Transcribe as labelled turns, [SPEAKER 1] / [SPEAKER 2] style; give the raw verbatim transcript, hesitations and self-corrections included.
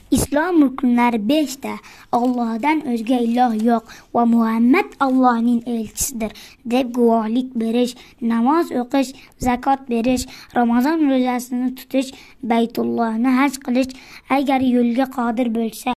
[SPEAKER 1] İslam rükünleri beşte. Allah'dan özge ilah yok ve Muhammed Allah'ın elçisidir deb guvohlik berish, namoz o'qish, zakot berish, Ramazon ro'zasini tutish, Baytullohni haj qilish, agar yo'lga qodir bo'lsa